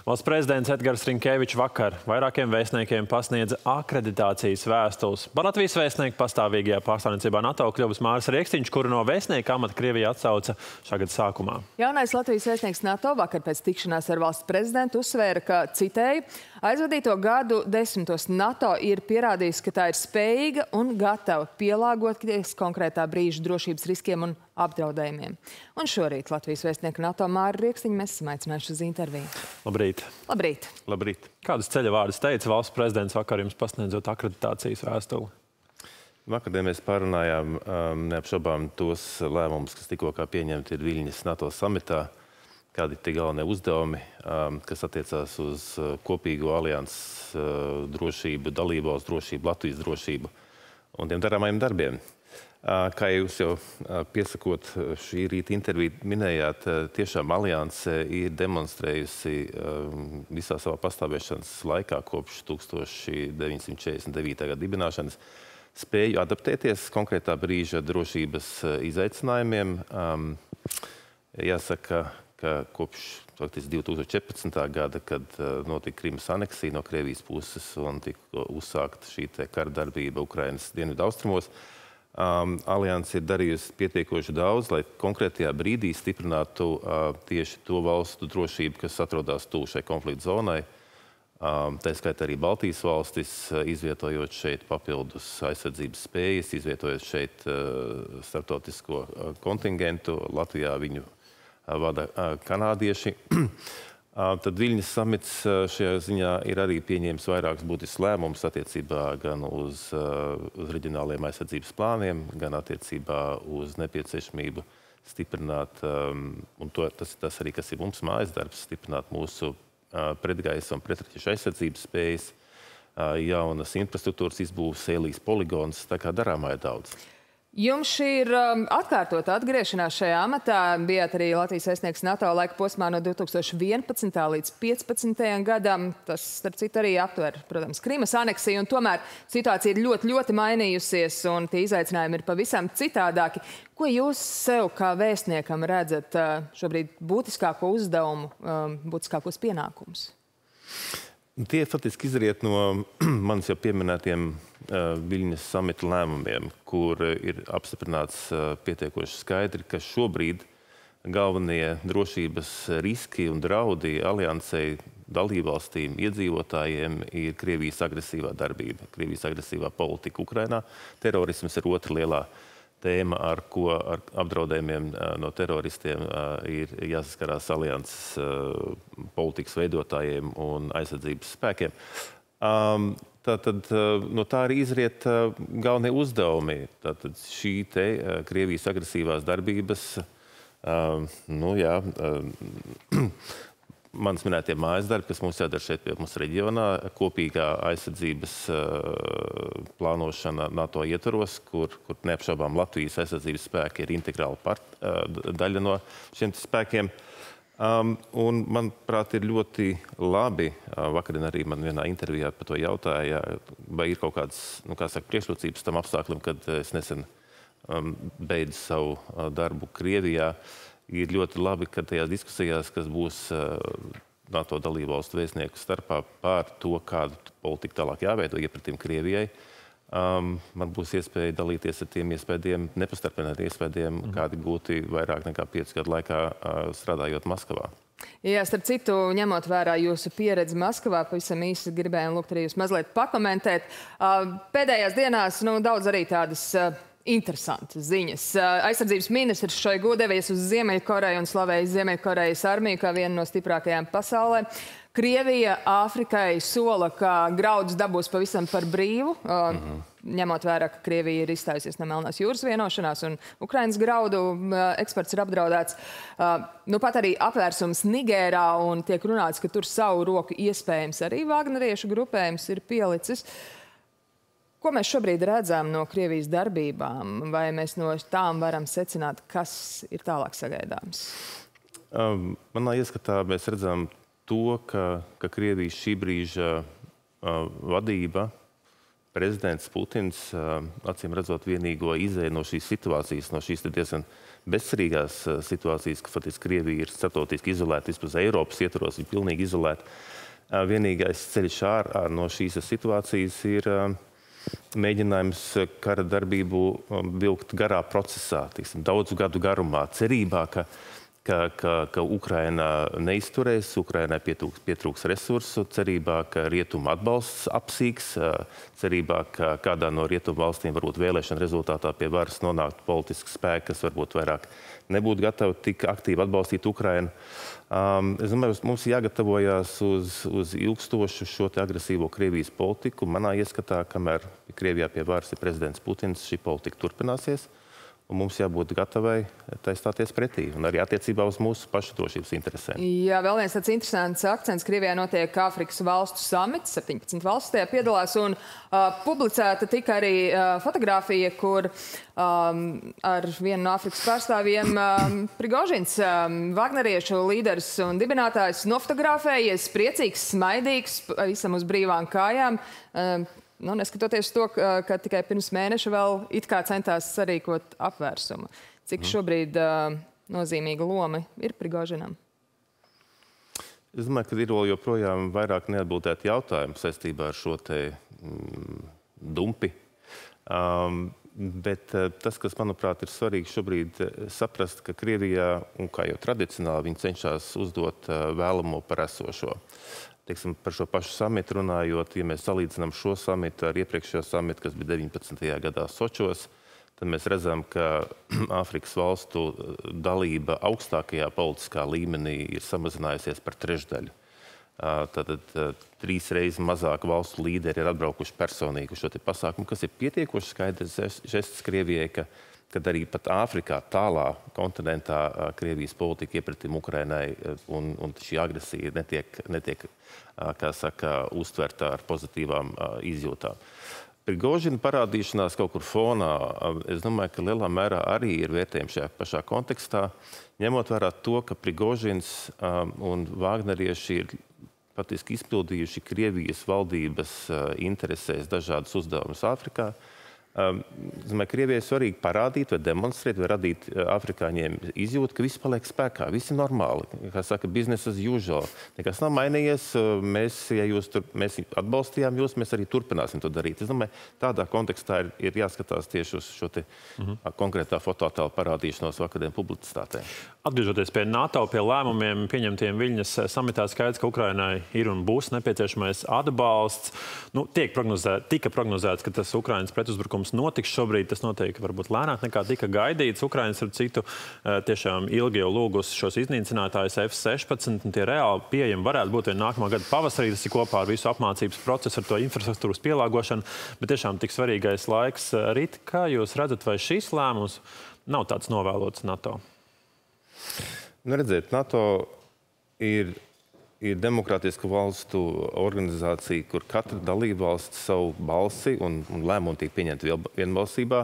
Valsts prezidents Edgars Rinkēvičs vakar vairākiem vēstniekiem pasniedza akreditācijas vēstules. Par Latvijas vēstnieku pastāvīgajā pārstāvniecībā NATO kļuvis Māris Riekstiņš, kuru no vēstnieka amata Krievija atsauca šā gada sākumā. Jaunais Latvijas vēstnieks NATO vakar pēc tikšanās ar valsts prezidentu uzsvēra, ka, citēju, aizvadīto gadu desmitos NATO ir pierādījis, ka tā ir spējīga un gatava pielāgoties konkrētā brīža drošības riskiem un apdraudējumiem. Un šorīt Latvijas vēstnieku NATO Māri Riekstiņu mēs esam aicinājuši uz interviju. Labrīt. Labrīt. Labrīt. Kādus ceļa vārdus teica valsts prezidents vakar jums pasniedzot akreditācijas vēstuli? Vakardien mēs pārunājām neapšaubām tos lēmumus, kas tikko pieņemti ir Viļņas NATO samitā, kādi ir tie galvenie uzdevumi, kas attiecās uz kopīgo alianses drošību, dalībvalstu drošību, Latvijas drošību un tiem darāmajiem darbiem. Kā jūs jau piesakot šī rīta interviju minējāt, tiešām alianse ir demonstrējusi visā savā pastāvēšanas laikā kopš 1949. gada dibināšanas spēju adaptēties konkrētā brīža drošības izaicinājumiem. Jāsaka, ka kopš 2014. gada, kad notika Krimas aneksija no Krievijas puses un tika uzsākta šī kara darbība Ukrainas dienvidu austrumos, Alianse ir darījusi pietiekoši daudz, lai konkrētajā brīdī stiprinātu tieši to valstu drošību, kas atrodas tuvu šai konflikta zonai. Tā skaitā arī Baltijas valstis, izvietojot šeit papildus aizsardzības spējas, izvietojot šeit starptautisko kontingentu. Latvijā viņu vada kanādieši. Tad Viļņas samits šajā ziņā ir arī pieņēmis vairākus būtiskus lēmumus attiecībā gan uz reģionāliem aizsardzības plāniem, gan attiecībā uz nepieciešamību stiprināt, un tas arī, kas ir mums mājas darbs, stiprināt mūsu pretgaisa un pretraķešu aizsardzības spējas, jaunas infrastruktūras izbūves, sēlīs poligons, tā kā darāmā ir daudz. Jums šī ir atkārtota atgriešanās šajā amatā. Bijāt arī Latvijas vēstnieks NATO laika posmā no 2011. līdz 2015. gadam. Tas, starp citu, arī aptver, protams, Krimas aneksiju, un tomēr situācija ir ļoti mainījusies, un tie izaicinājumi ir pavisam citādāki. Ko jūs sev kā vēstniekam redzat šobrīd būtiskāko uzdevumu, būtiskākos pienākumus? Tie faktiski izriet no manis jau pieminētiem Viļņas samita lēmumiem, kur ir apstiprināts pietiekoši skaidri, ka šobrīd galvenie drošības riski un draudi aliansei, dalībvalstīm, iedzīvotājiem ir Krievijas agresīvā darbība, Krievijas agresīvā politika Ukrainā. Terorisms ir otra lielā tēma, ar ko ar apdraudējumiem no teroristiem ir jāsaskarās alianses politikas veidotājiem un aizsardzības spēkiem. Tātad no tā arī izriet galvenie uzdevumi. Tātad šī Krievijas agresīvās darbības, manis minētie mājas darbi, kas mums jādara šeit pie mums reģionā, kopīgā aizsardzības plānošana NATO ietvaros, kur neapšaubām Latvijas aizsardzības spēki ir integrāla daļa no šiem spēkiem. Un, manuprāt, ir ļoti labi, vakardien arī man vienā intervijā par to jautāja, vai ir kaut kādas, priekšrocības tam apstākļam, kad es nesen beidzu savu darbu Krievijā. Ir ļoti labi, ka tajās diskusijās, kas būs NATO dalībvalstu vēstnieku starpā par to, kādu politiku tālāk jāveido iepratim Krievijai, man būs iespēja dalīties ar tiem iespējiem, nepastarpināti iespējiem, kādi gūti vairāk nekā 5 gadu laikā strādājot Maskavā. Jā, starp citu, ņemot vērā jūsu pieredzi Maskavā, pavisam īsi gribējām lūgt arī jūs mazliet pakomentēt. Pēdējās dienās daudz arī tādas interesantas ziņas. Aizsardzības ministrs Šoigu devies uz Ziemeļkoreju un slavēja Ziemeļkorejas armiju kā vienu no stiprākajām pasaulē. Krievija Āfrikai sola, ka graudus dabūs pavisam par brīvu, ņemot vērā, ka Krievija ir izstājusies no Melnās jūras vienošanās un Ukrainas graudu eksports ir apdraudēts. Pat arī apvērsums Nigērā un tiek runāts, ka tur savu roku iespējams arī vagneriešu grupējums ir pielicis. Ko mēs šobrīd redzam no Krievijas darbībām? Vai mēs no tām varam secināt, kas ir tālāk sagaidāms? Manā ieskatā mēs redzam to, ka Krievijas šī brīža vadība prezidents Putins, acīm redzot, vienīgo izēju no šīs situācijas, no šīs diezgan bezcerīgās situācijas, ka faktiski Krievija ir starptautiski izolēta, vismaz Eiropas ietvaros, ir pilnīgi izolēta. Vienīgais ceļš ārā no šīs situācijas ir mēģinājums kara darbību vilkt garā procesā, daudzu gadu garumā, cerībā, ka Ukraina neizturēs, Ukrainai pietrūks resursu, cerībā, ka rietumu atbalsts apsīks, cerībā, ka kādā no rietumu valstīm varbūt vēlēšana rezultātā pie varas nonākt politiski spēki, kas varbūt vairāk nebūtu gatavi tik aktīvi atbalstīt Ukrainu. Es domāju, mums jāgatavojās uz ilgstošu šo te agresīvo Krievijas politiku. Manā ieskatā, kamēr Krievijā pie varas ir prezidents Putins, šī politika turpināsies. Un mums jābūt gatavai tai stāties pretī, un arī attiecībā uz mūsu pašu drošības interesēm. Jā, vēl viens tāds interesants akcents. Krievijā notiek Āfrikas valstu samits, 17 valsts tajā piedalās, un publicēta tika arī fotografija, kur ar vienu no Āfrikas pārstāvjiem Prigožins, Vagneriešu līderis un dibinātājs, nofotografējies, priecīgs, smaidīgs, visam uz brīvām kājām. Neskatoties to, ka tikai pirms mēneša vēl it kā centās sarīkot apvērsumu. Cik šobrīd nozīmīga loma ir Prigožinam? Es domāju, ka ir vēl joprojām vairāk neatbildēti jautājumi saistībā ar šo te dumpi. Bet tas, kas, manuprāt, ir svarīgi šobrīd saprast, ka Krievijā, un kā jau tradicionāli, viņi cenšas uzdot vēlamo par esošo. Teiksim, par šo pašu samitu runājot, ja mēs salīdzinām šo samitu ar iepriekšējo samitu, kas bija 19. gadā Sočos, tad mēs redzam, ka Āfrikas valstu dalība augstākajā politiskā līmenī ir samazinājusies par trešdaļu. Tātad 3 reizes mazāk valstu līderi ir atbraukuši personīgi uz šo te pasākumu, kas ir pietiekoši skaidrs žests Krievijai, kad arī pat Āfrikā, tālā kontinentā, Krievijas politika iepratim Ukrainai un šī agresija netiek kā saka, uztverta ar pozitīvām izjūtām. Prigožina parādīšanās kaut kur fonā, es domāju, ka lielā mērā arī ir vērtējumi šajā pašā kontekstā, ņemot vērā to, ka Prigožins un Vagnerieši ir patiski izpildījuši Krievijas valdības interesēs dažādus uzdevumus Āfrikā. Es domāju, Krievijai svarīgi parādīt vai demonstrēt, vai radīt afrikāņiem izjūtu, ka viss paliek spēkā, viss ir normāli. Kā saka, business as usual. Nekas nav mainījies, mēs atbalstījām jūs, mēs arī turpināsim to darīt. Es domāju, tādā kontekstā ir jāskatās tieši uz šo te konkrētā fotoattēlu parādīšanos vakardien publicitātē. Atgriežoties pie NATO, pie lēmumiem pieņemtiem Viļņas samitā, skaidrs, ka Ukrainai ir un būs nepieciešamais atbalsts. Tika prognozēts, ka tas Ukrainas pretuzbrukums notiks šobrīd. Tas notiek varbūt lēnāk nekā tika gaidīts. Ukrainas ar citu tiešām ilgi jau lūgusi šos iznīcinātājus F-16. Un tie reāli pieejami varētu būt vien nākamā gada pavasarī. Tas ir kopā ar visu apmācības procesu, ar to infrastruktūras pielāgošanu. Bet tiešām tik svarīgais laiks rit. Kā jūs redzat, vai šīs lēmums nav tāds novēlots NATO? Redziet, NATO ir demokrātiska valstu organizācija, kur katra dalībvalsts savu balsi un lēmumu tiek pieņemti vienbalsībā.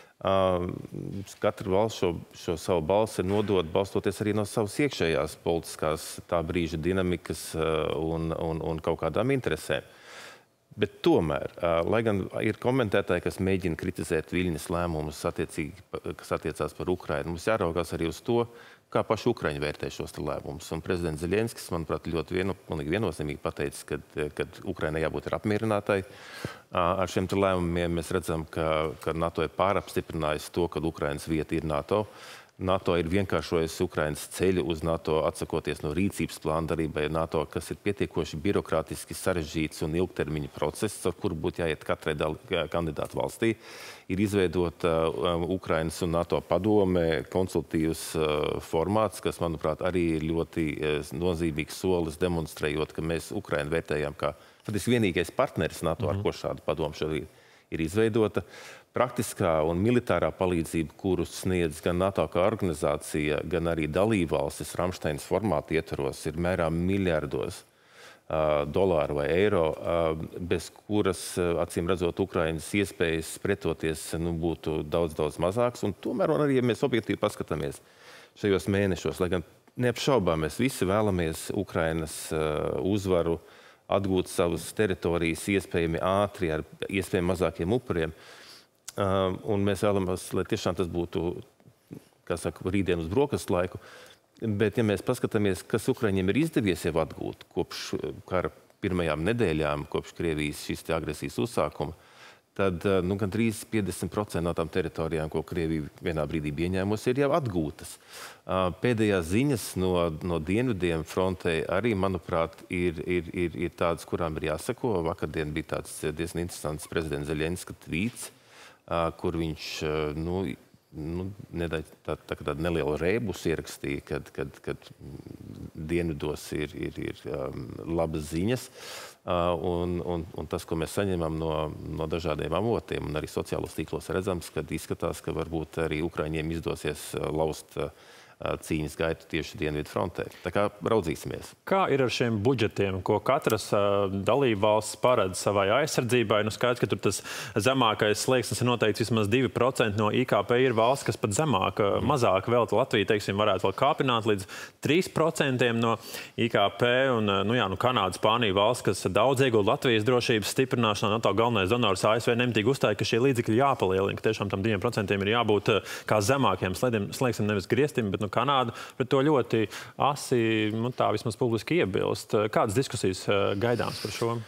Katra valsts šo savu balsi nodod balstoties arī no savas iekšējās politiskās tā brīža dinamikas un kaut kādām interesēm. Bet tomēr, lai gan ir komentētāji, kas mēģina kritizēt Viļņas lēmumus, kas attiecās par Ukrainu, mums jāraugās arī uz to, kā paši Ukraiņi vērtē šos lēmumus. Un prezidents Zeļenskis, manuprāt, ļoti viennozīmīgi pateicis, ka Ukrainai jābūt ir apmierinātai ar šiem lēmumiem. Mēs redzam, ka NATO ir pārapstiprinājis to, ka Ukrainas vieta ir NATO. NATO ir vienkāršojusi Ukrainas ceļu uz NATO, atsakoties no rīcības plāna darbībai NATO, kas ir pietiekoši birokrātiski sarežģīts un ilgtermiņa process, ar kuru būtu jāiet katrai kandidātu valstī. Ir izveidota Ukrainas un NATO padome konsultīvs formāts, kas, manuprāt, arī ir ļoti nozīmīgs solis, demonstrējot, ka mēs Ukrainu vērtējam kā faktiski vienīgais partneris NATO, ar ko šāda padome šobrīd ir izveidota. Praktiskā un militārā palīdzība, kuru sniedz gan NATO kā organizācija, gan arī dalībvalstis Ramšteinas formāta ietvaros, ir mērām miljardos dolāru vai eiro, bez kuras, acīm redzot, Ukrainas iespējas pretoties būtu daudz mazāks. Un tomēr arī, ja mēs objektīvi paskatāmies šajos mēnešos, lai gan neapšaubām mēs visi vēlamies Ukrainas uzvaru, atgūt savas teritorijas iespējami ātri ar iespējami mazākiem upuriem. Un mēs vēlamies, lai tiešām tas būtu, kā saka, rītdien uz brokastu laiku. Bet, ja mēs paskatāmies, kas Ukraiņiem ir izdevies jau atgūt kopš kara pirmajām nedēļām, kopš Krievijas šīs agresijas uzsākuma, tad gandrīz 50% no tām teritorijām, ko Krievija vienā brīdī ieņēmusi, ir jau atgūtas. Pēdējās ziņas no dienvidiem frontē arī, manuprāt, ir tādas, kurām ir jāsako. Vakardien bija tāds diezgan interesants prezidents Zeļenska tvīts, kur viņš, tādu nelielu rēbus ierakstīja, kad dienvidos ir labas ziņas. Un tas, ko mēs saņemam no dažādiem avotiem un arī sociālos tīklos redzams, kad izskatās, ka varbūt arī Ukraiņiem izdosies laust cīņas gaitu tieši dienvidu frontē. Tā kā raudzīsimies. Kā ir ar šiem budžetiem, ko katras dalībvalsts paredz savai aizsardzībai? Skaidrs, ka tur tas zemākais slieksnis ir noteikts vismaz 2% no IKP. Ir valsts, kas pat mazāk velta. Latvija, teiksim, varētu vēl kāpināt līdz 3% no IKP. Un, Kanāda, Spānija valsts, kas daudz iegulda Latvijas drošības stiprināšanā. NATO galvenais donors ASV nemitīgi uzstāja, ka šie līdzekļi jāpalielina, ka tiešām tam 2% ir jābūt kā zemākiem slieksnim, nevis griestim, bet Kanāda pret to ļoti asi, tā vismaz publiski iebilst. Kādas diskusijas gaidāms par šo?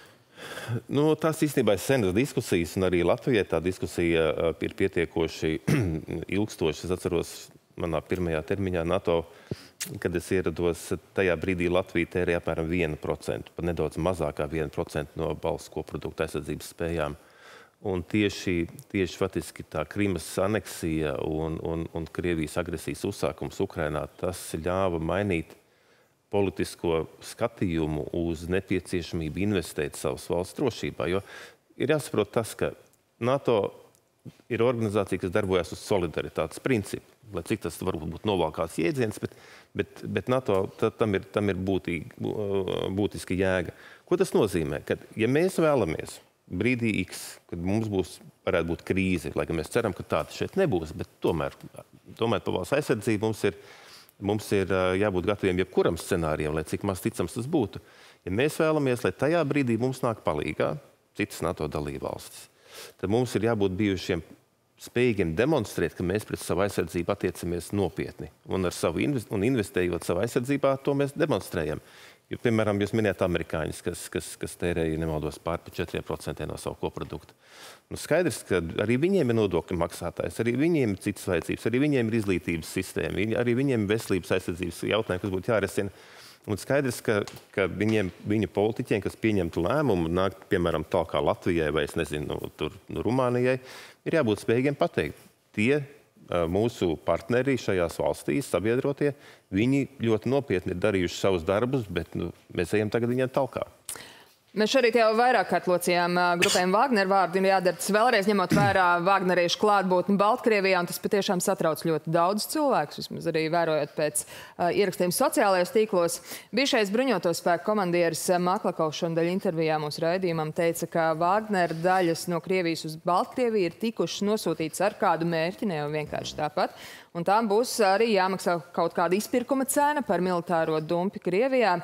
Tās īstenībā ir senas diskusijas, un arī Latvijai tā diskusija ir pietiekoši ilgstoša. Es atceros manā pirmajā termiņā NATO, kad es ierados, tajā brīdī Latvija tērēja apmēram 1%, pat nedaudz mazākā 1% no valsts koprodukta aizsardzības spējām. Un tieši faktiski tā Krimas aneksija un Krievijas agresijas uzsākums Ukrainā, tas ļāva mainīt politisko skatījumu uz nepieciešamību investēt savas valsts drošībā. Jo ir jāsaprot tas, ka NATO ir organizācija, kas darbojas uz solidaritātes principu. Lai cik tas varbūt būtu novalkāts jēdziens, bet NATO tam ir būtiski jēga. Ko tas nozīmē? Kad, ja mēs vēlamies brīdī X, kad mums varētu būt krīze, lai gan mēs ceram, ka tāda šeit nebūs, bet tomēr par valsts aizsardzību mums ir jābūt gataviem jebkuram scenārijam, lai cik maz ticams tas būtu. Ja mēs vēlamies, lai tajā brīdī mums nāk palīgā citas NATO dalībvalstis, tad mums ir jābūt bijušiem spējīgiem demonstrēt, ka mēs pret savu aizsardzību attiecamies nopietni. Un investējot savā aizsardzībā, to mēs demonstrējam. Jo, piemēram, jūs minējāt amerikāņus, kas tērēja, nemaldos, pār 4% no savu koproduktu. Skaidrs, ka arī viņiem ir nodokļu maksātājs, arī viņiem ir citas vajadzības, arī viņiem ir izglītības sistēma, arī viņiem ir veselības aizsardzības jautājumi, kas būtu jārisina. Un skaidrs, ka viņu politiķiem, kas pieņemtu lēmumu, nāk, piemēram, tā kā Latvijai vai, es nezinu, Rumānijai, ir jābūt spējīgiem pateikt. Tie mūsu partneri šajās valstīs, sabiedrotie, viņi ļoti nopietni ir darījuši savus darbus, bet mēs ejam tagad viņiem talkā. Mēs šorīt jau vairāk kārt locījām grupēm Wagner vārdu, ir jādara tas vēlreiz, ņemot vērā Wagneriešu klātbūtni Baltkrievijā, un tas patiešām satrauc ļoti daudz cilvēkus, vismaz arī vērojot pēc ierakstiem sociālajos tīklos. Bijušais bruņoto spēku komandieris Maklakovs šonadēļ intervijā mūsu raidījumam teica, ka Wagner daļas no Krievijas uz Baltkrieviju ir tikušas nosūtītas ar kādu mērķi, ne jau vienkārši tāpat. Un tām būs arī jāmaksā kaut kāda izpirkuma cena par militāro dumpi Krievijā.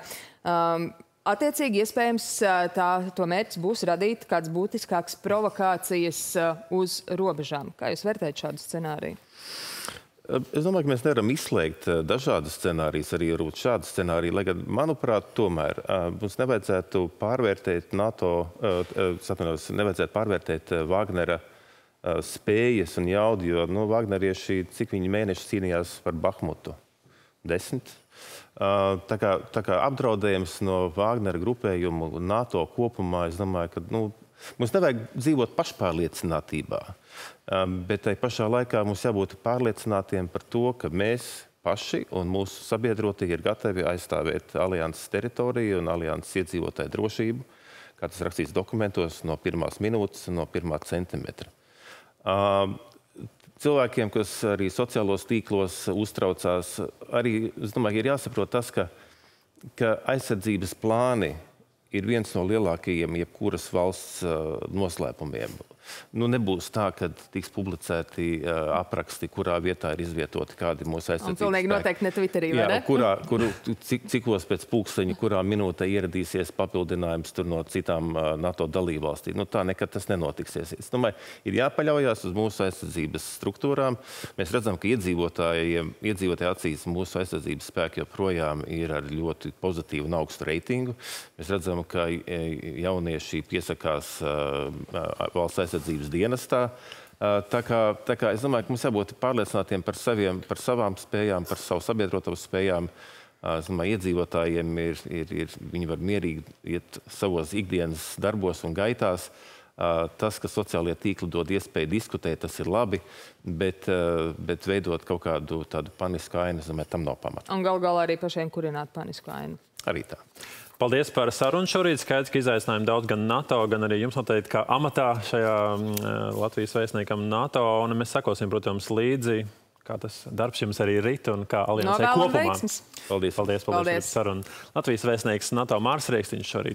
Attiecīgi, iespējams, to mērķis būs radīt kāds būtiskāks provokācijas uz robežām. Kā jūs vērtējat šādu scenāriju? Es domāju, ka mēs nevaram izslēgt dažādas scenārijas, arī šādu scenāriju, lai gan, manuprāt, tomēr mums nevajadzētu pārvērtēt nevajadzētu pārvērtēt Wagnera spējas un jaudu, jo Wagnerieši, cik viņi mēneši cīnījās par Bahmutu? 10. Tā kā apdraudējums no Wagnera grupējumu un NATO kopumā, es domāju, ka mums nevajag dzīvot pašpārliecinātībā, bet tai pašā laikā mums jābūt pārliecinātiem par to, ka mēs paši un mūsu sabiedrotie ir gatavi aizstāvēt alianses teritoriju un alianses iedzīvotāju drošību, kā tas rakstīts dokumentos, no pirmās minūtes un no pirmā centimetra. Cilvēkiem, kas arī sociālos tīklos uztraucās, arī, es domāju, ir jāsaprot tas, ka aizsardzības plāni ir viens no lielākajiem jebkuras valsts noslēpumiem. nebūs tā, ka tiks publicēti apraksti, kurā vietā ir izvietoti kādi mūsu aizsardzības spēki. Un pilnīgi noteikti ne Twitterī, vai ne? Cikos pēc pulksteņa, kurā minūtē ieradīsies papildinājums tur no citām NATO dalībvalstīm. Tā nekad tas nenotiksies. Es domāju, ir jāpaļaujās uz mūsu aizsardzības struktūrām. Mēs redzam, ka iedzīvotāji acīs mūsu aizsardzības spēki joprojām ir ar ļoti pozitīvu un augstu reitingu. Mēs redzam, ka jaunieši piesakās valsts aizsardzības dienestā. Tā kā es domāju, ka mums jābūt pārliecinātiem par savām spējām, par savu sabiedrotavu spējām. Es domāju, iedzīvotājiem viņi var mierīgi iet savos ikdienas darbos un gaitās. Tas, ka sociālie tīkli dod iespēju diskutēt, tas ir labi, bet veidot kaut kādu tādu panisku ainu, es domāju, tam nav pamata. Un galā arī pašiem kurināt panisku ainu. Arī tā. Paldies par sarunu šorīt. Skaidrs, ka izaicinājumi daudz gan NATO, gan arī jums noteikti kā amatā šajā Latvijas vēstniekam NATO. Un mēs sekosim, protams, līdzi, kā tas darbs jums arī rit un kā aliansē kopumā. Veiksmes. Paldies. Paldies par sarunu. Latvijas vēstnieks NATO Māris Rieksniņš šorīt.